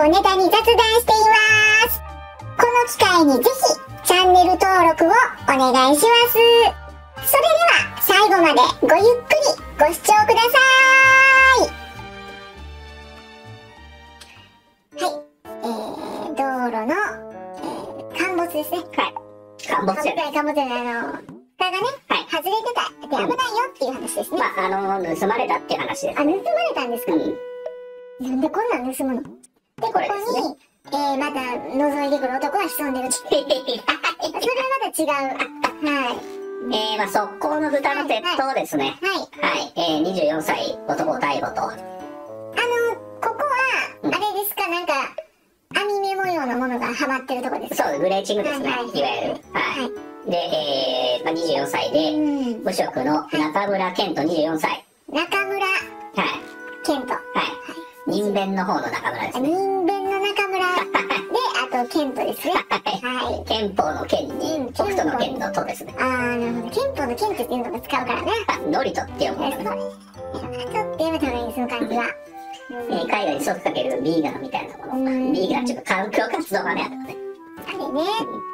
をネタに雑談しています。この機会にぜひチャンネル登録をお願いします。それでは最後までごゆっくりご視聴ください。はい、道路の、陥没ですね。 はい。陥没じゃない。 蓋がね、外れてた。で、危ないよっていう話ですね。 盗まれたっていう話です。 盗まれたんですか？なんでこんなん盗むの？で、ここに、また覗いてくる男は潜んでる。それはまた違う。はい。 速攻の豚の鉄塔ですね。はい。24歳男を逮捕と。 ここは、あれですか、なんか、網目模様のものがはまってるとこですか？ そう、グレーチングですね。いわゆる。はい。で、24歳で、無職の中村健人24歳。 中村健人。はい。 人弁の方の中村ですね。 人弁の中村で、あと健人ですね。はい。 憲法の憲に、北斗の剣のとですね。 なるほど。憲法の憲っていうのが使うからね。 ノリトって読むんだね。 ちょっとやめた方がいい、その感じは。 海外に即かけるビーガンみたいなもの。ビーガンちょっと環境活動がね、あるのね。 あれね。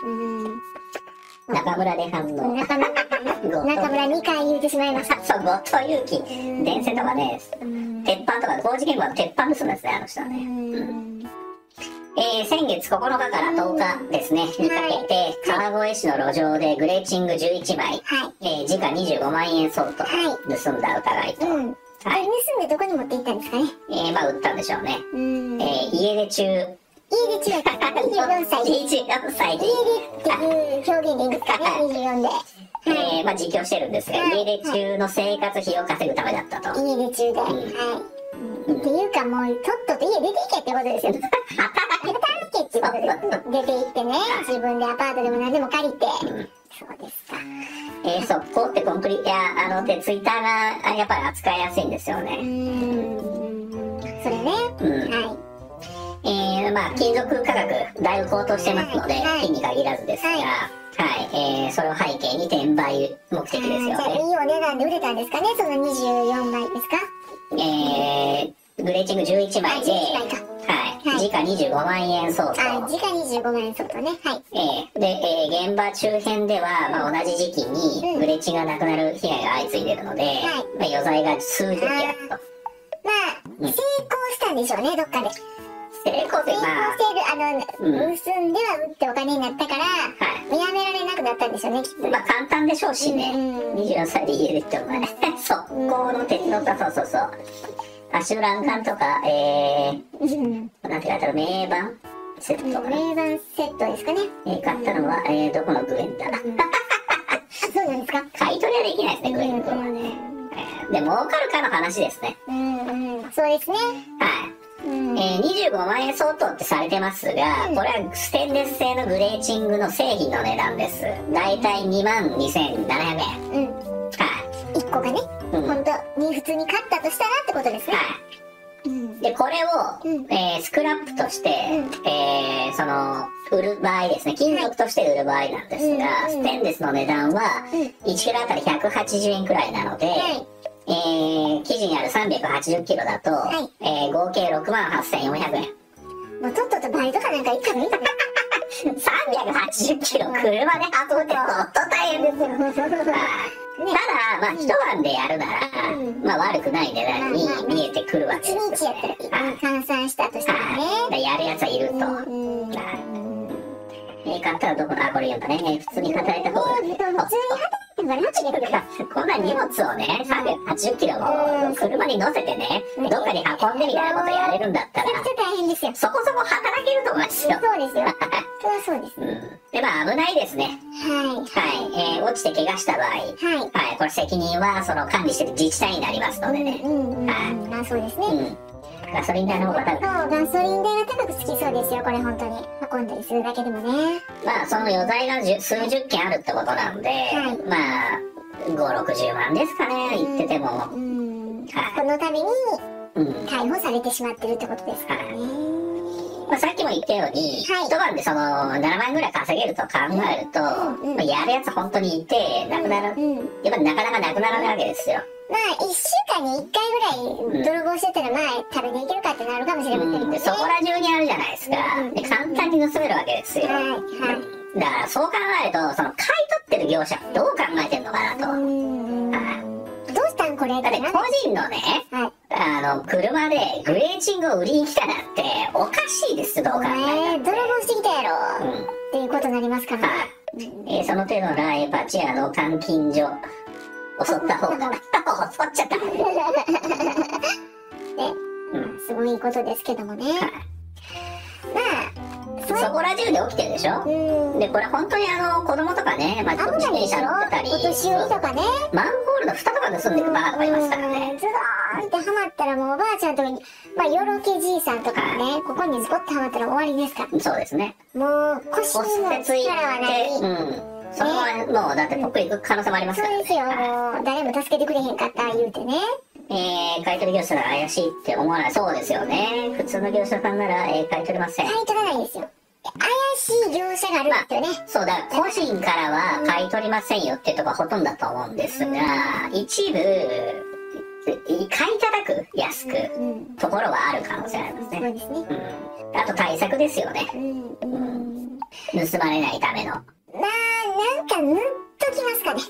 中村で反応。 中村2回言うてしまいました。 そう、後藤祐樹。電線とかね、鉄板とか、工事現場の鉄板盗んだんですね、あの人はね。先月9日から10日ですね、にかけて、川越市の路上でグレーチング11枚、時価25万円相当盗んだ疑いと。 あれ盗んでどこに持って行ったんですかね？ 売ったんでしょうね。家出中。 家出中だった24歳で。 24歳で。 家出っていう表現でいいんですかね、24で。 自供してるんですが、家出中の生活費を稼ぐためだったと。 家出中で。はい。っていうかもう、とっとと家出ていけってことですよ。働けってことです。出て行ってね、自分でアパートでも何でも借りて。そうですか。 速攻ってコンクリ、ツイッターがやっぱり扱いやすいんですよね。 それね。はい。 金属価格、だいぶ高騰してますので、金に限らずですが、それを背景に転売目的ですよね。 じゃあ、いいお値段で売れたんですかね、その24枚ですか？ グレーチング11枚で、時価25万円相当。 時価25万円相当ね。はい。 で、現場周辺では、同じ時期にグレーチングがなくなる被害が相次いでいるので、余罪が数十件あると。 成功したんでしょうね、どっかで。 成功してる、 盗んでは売ってお金になったから、やめられなくなったんでしょうね、きっと。 簡単でしょうしね。24歳で家出ってお前。速攻の鉄のそう。足の欄干とか、なんて書いてある、名盤セットかな。 名盤セットですかね。 買ったのは、どこのグエンだ。 そうなんですか？ 買い取りはできないですね、グエン君はね。で、儲かるかの話ですね。 そうですね。 はい。25万円相当ってされてますが、これはステンレス製のグレーチングの製品の値段です。だいたい2万2700円。 1個がね、本当に普通に買ったとしたらってことですね。 で、これを、スクラップとして、売る場合ですね、金属として売る場合なんですが、ステンレスの値段は、1キロあたり180円くらいなので、生地にある380キロだと、合計6万8400円。 もうとっととバイトかなんか行ったのいいかな。 380キロ車で運ぶって本当大変ですよ。ただ、一晩でやるなら、悪くない値段に見えてくるわけです。 1日やったら換算したとしたらね。 やるやつはいると。買ったらどこだ？これ言うんだね。普通に働いた方が。 普通に働いてもらってこんな荷物をね、380キロも車に乗せてね、どっかに運んでみたいなことやれるんだったら、 めちゃくちゃ大変ですよ。 そこそこ働けると思いますよ。 そうですよ。それはそうです。 で、危ないですね。落ちて怪我した場合、これ責任はその管理してる自治体になりますのでね。 そうですね。 ガソリン代の方が高く。 ガソリン代が高くつきそうですよ、これ本当に。運んだりするだけでもね。 その余罪が数十件あるってことなんで、5、60万ですかね、言ってても。 この度に、逮捕されてしまってるってことですからね。 さっきも言ったように、一晩で7万円ぐらい稼げると考えると、やるやつ本当にいて、やっぱなかなかなくならないわけですよ。 1週間に1回ぐらい泥棒してたらまあ食べていけるかってなるかもしれませんけどね。 そこら中にあるじゃないですか。で簡単に盗めるわけですよ。 はいはい。 だからそう考えると、その買い取ってる業者どう考えてんのかなと。 どうしたんこれだって個人のね、車でグレーチングを売りに来たなんておかしいですよ、どう考えたって。 泥棒してきたやろ、っていうことになりますからね。 その程度のラーエパチアの監禁所襲った方が襲っちゃった。 すごいことですけどもね。まあそこら中で起きてるでしょ。でこれ本当に子供とかね、自転車乗ってたり、 お年寄りとかね、 マンホールの蓋とか盗んでるバカとかいますからね。 ズドーンってはまったらもうおばあちゃんとかに、よろけじいさんとかね、ここにズボッとはまったら終わりですから。 そうですね。 もう腰にも力はない。 そこはもうだって僕行く可能性もありますからね。 そうですよ、もう誰も助けてくれへんかった言うてね。 買い取り業者なら怪しいって思わない。そうですよね。普通の業者さんなら、買い取れません。 買い取らないんですよ。怪しい業者があるんですよね。 そうだ、個人からは買い取りませんよっていうところはほとんどだと思うんですが、一部買い叩く安くところはある可能性ありますね。 そうですね。 あと対策ですよね。盗まれないための。 なんか塗っときますかね。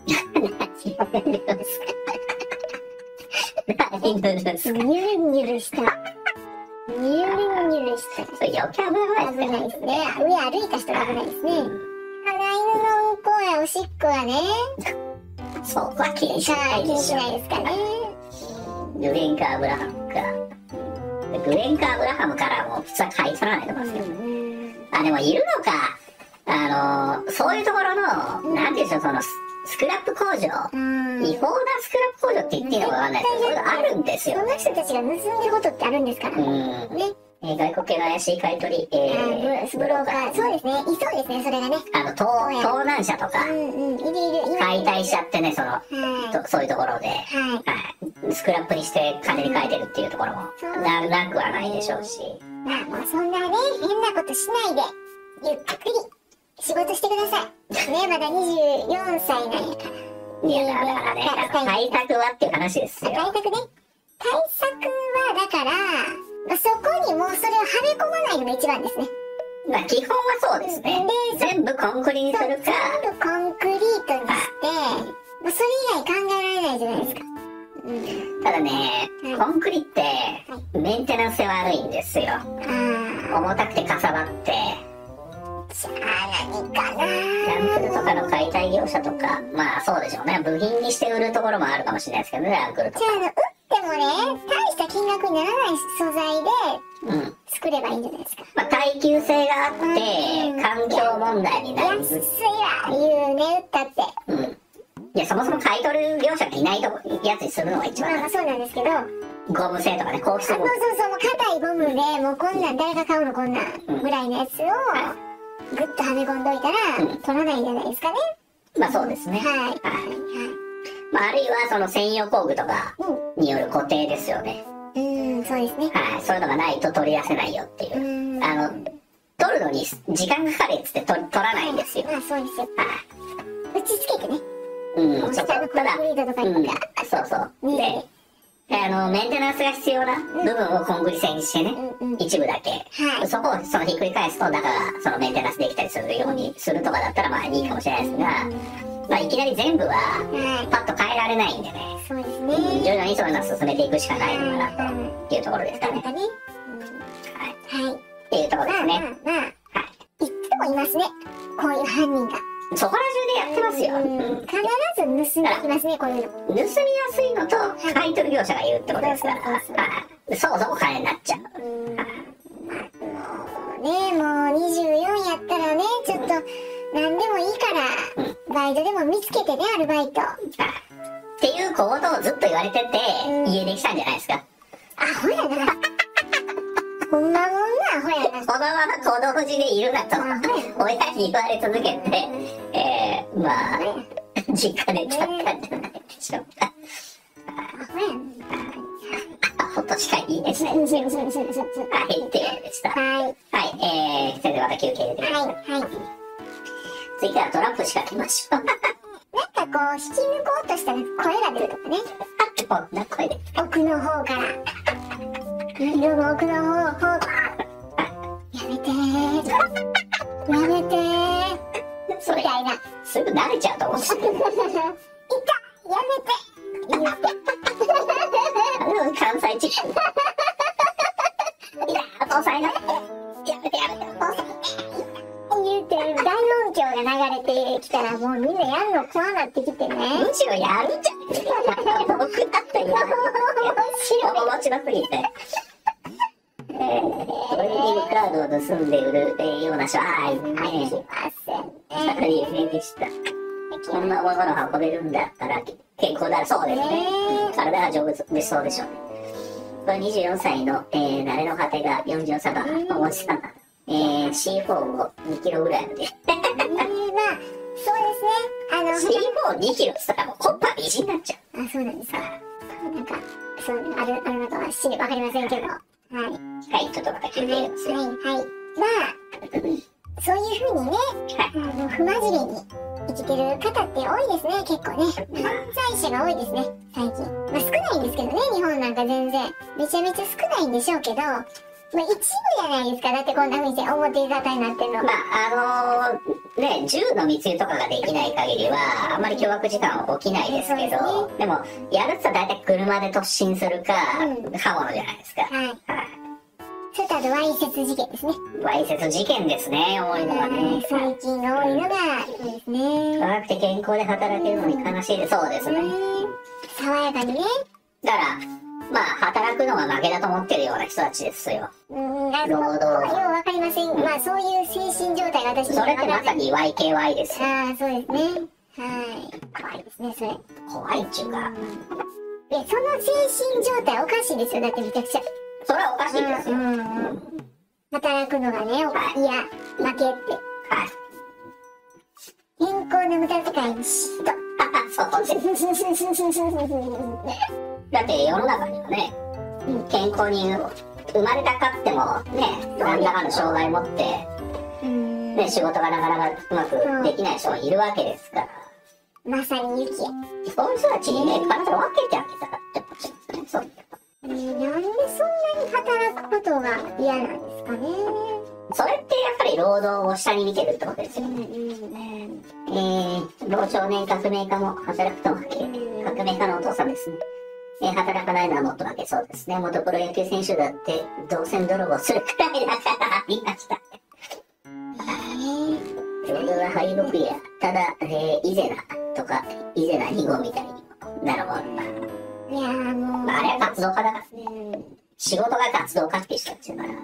何塗るんですか？ ニュルニュルした。ニュルニュルした。 それ余計危ないですね。 危ないですね。上歩いた人が危ないですね。犬のうんこやおしっこはね。 そこは気にしないでしょ。 気にしないですかね。 グレンカー・アブラハムか。グレンカー・アブラハムからも普通は買い取らないと思いますけど。でもいるのか。そういうところの、なんていうんでしょう、そのスクラップ工場、違法なスクラップ工場って言っていいのかわかんないですけど、そういうのあるんですよ。 その人たちが盗んでることってあるんですからね。 外国系の怪しい買い取り、 ブローカー、そうですね、いそうですね、それがね。 盗難車とか、解体しちゃってね、そういうところで、スクラップにして金に変えてるっていうところもなくはないでしょうし。 もうそんなね、変なことしないで、ゆっくり仕事してください。ね、まだ24歳なんやから。 いや、だからね、対策はっていう話ですよ。 対策ね。対策は、だから、そこにもうそれをはめ込まないのが一番ですね。 基本はそうですね。全部コンクリにするか。 全部コンクリートにして、それ以外考えられないじゃないですか。 ただね、コンクリってメンテナンス性悪いんですよ。重たくてかさばって。 じゃあ何かな。 ランクルとかの解体業者とか、そうでしょうね。部品にして売るところもあるかもしれないですけどね、ランクルとか。 じゃあ売ってもね、大した金額にならない素材で作ればいいんじゃないですか。 耐久性があって、環境問題になる。 安いわ、言うね、売ったって。 いや、そもそも買い取る業者がいないやつにするのが一番。 そうなんですけど。 ゴム製とかね、硬質ゴム。 そう、もう硬いゴムで、もうこんなん誰が買うのこんなんぐらいのやつを、ぐっとはめ込んどいたら、取らないんじゃないですかね。 そうですね。あるいはその専用工具とかによる固定ですよね。 そうですね。 そういうのがないと取り出せないよっていう。取るのに時間かかるやつって取らないんですよ。 そうですよ。打ち付けてね。 そう、ただ、そう。で、メンテナンスが必要な部分をコンクリ製にしてね、一部だけ。そこをひっくり返すと、だから、そのメンテナンスできたりするようにするとかだったらいいかもしれないですが、いきなり全部は、パッと変えられないんでね。 そうですね。 徐々にそういうのを進めていくしかないのかな、というところですかね。っていうところですね。 いつもいますね、こういう犯人が。 そこら中でやってますよ。 必ず盗んできますね、こういうの。 盗みやすいのと、買い取る業者がいるってことですから、そこそこ金になっちゃう。 もう24やったらね、ちょっと何でもいいから、バイトでも見つけてね、アルバイト。 っていう小言をずっと言われてて、家できたんじゃないですか。 アホやな。ほんまもんな、アホやな。 このまま子供時でいるなと、親に言われ続けて、実家でちゃったんじゃないでしょうか。 アホやな。 アホとしか言いません。はい、っていうことでした。それではまた休憩入れてください。続いてはトランプ仕掛けましょう。 なんかこう、引き抜こうとしたら声が出るとかね。 こんな声で。 奥の方から。夜の奥の方から。やめてー。やめてー。 それ、 みたいな。 すぐ慣れちゃうと思うんですよ。 いたやめて言って。 関西地区。いや、お父さんやめて。やめてやめて、お父さん。 言うて大音響が流れてきたらもうみんなやるの怖なってきてね。 むしろやるんじゃない僕だったよ。面白すぎて。トレーディングカードを盗んで売るような人は、いません。大変でした。こんなものを運べるんだったら健康だ。そうですね。体が丈夫でそうでしょうね。これ24歳の、慣れの果てが44歳のお持ちさん。C4 を2キロぐらいで。 まあ、そうですね。 C42 キロって言ったらもうコッパ美人になっちゃう。 あ、そうなんですか。なんか、そう、あるのかはわかりませんけど。はい。 はい、ちょっとまた聞いてください。 はい、はい。まあ、そういう風にね、不真面目に生きてる方って多いですね、結構ね。犯罪者が多いですね、最近。まあ少ないんですけどね、日本なんか全然。めちゃめちゃ少ないんでしょうけど、まあ一部じゃないですか。だってこんな風にして表沙汰になってるの。 まあね、銃の密輸とかができない限りはあんまり凶悪事件は起きないですけど、でもやるって大体車で突進するか、刃物じゃないですか。 はい。それとあとわいせつ事件ですね。 わいせつ事件ですね、多いのはね。 最近多いのがそうですね。 若くて健康で働けるのに悲しいです。そうですね。 爽やかにね。 だからまあ働くのが負けだと思ってるような人たちですよ。労働ようわかりません。まあそういう精神状態が私にそれってまさに YKY ですよ。 ああ、そうですね。はい。怖いですね、それ。 怖いっちゅうか。 その精神状態おかしいですよ。だってめちゃくちゃ。 それはおかしいですよ。 働くのがね、いや、負けって。 はい。 健康な無駄遣いにしと。 そうです。だって世の中にはね、健康に生まれたかってもね、何らかの障害を持って、ね、仕事がなかなかうまくできない人がいるわけですから。 まさに雪や。 そういう人たちにね、必ず分けてあげたらって思っちゃうんですね。 なんでそんなに働くことが嫌なんですかね。 それってやっぱり労働を下に見てるってことですよね。老少年革命家も働くと負け、革命家のお父さんですね。働かないのはもっと負けそうですね。元プロ野球選手だって銅線泥棒するくらいだからありました。労働は敗北や、ただ、イゼナとか、イゼナ2号みたいにもなるもんだ。 いやもう。 あれは活動家だからね。仕事が活動家って人たちだから。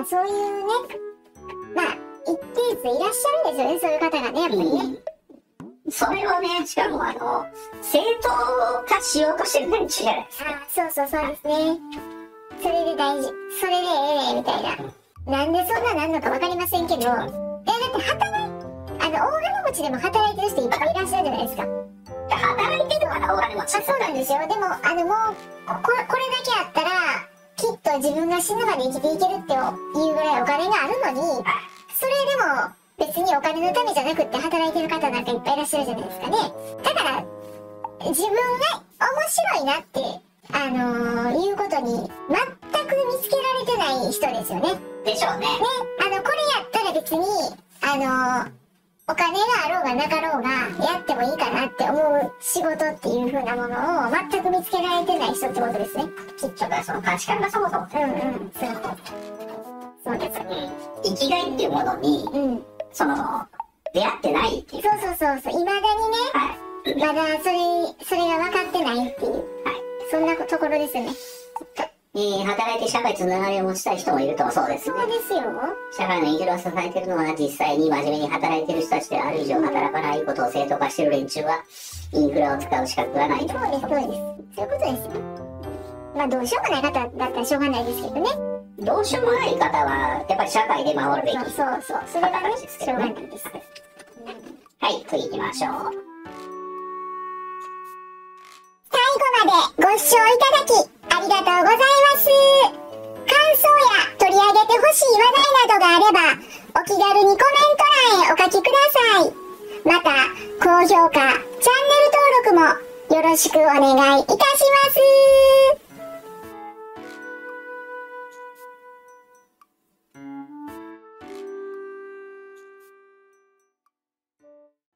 そういうね、まあ、一定数いらっしゃるんですよね、そういう方がね、やっぱりね。 それをね、しかも正当化しようとしてる連中じゃないですか。 そうですね。それで大事。それでみたいな。なんでそんななんのかわかりませんけど、だって大金持ちでも働いてる人いっぱいいらっしゃるじゃないですか。 働いてるから大金持ち。 そうなんですよ。でも、もう、これだけあったら、きっと自分が死ぬまで生きていけるっていうぐらいお金があるのに、それでも別にお金のためじゃなくって働いてる方なんかいっぱいいらっしゃるじゃないですかね。だから、自分が面白いなって、いうことに全く見つけられてない人ですよね。 でしょうね。 これやったら別に、お金があろうがなかろうがやってもいいかなって思う仕事っていう風なものを全く見つけられてない人ってことですね。 きっとその価値観がそもそも。 そうです。 生きがいっていうものに、出会ってないっていう。 そう。未だにね、まだそれが分かってないっていう。そんなところですよね。 働いて社会つながりを持ちたい人もいるとそうですね。 そうですよ。 社会のインフラを支えているのは実際に真面目に働いている人たちである以上働かないことを正当化している連中はインフラを使う資格がないと。 そういうことですよ。まあどうしようもない方だったらしょうがないですけどね。 どうしようもない方はやっぱり社会で守るべき。 そう。それはね、しょうがないです。 はい、次行きましょう。 最後までご視聴いただきありがとうございます。感想や取り上げてほしい話題などがあればお気軽にコメント欄へお書きください。また高評価チャンネル登録もよろしくお願いいたします。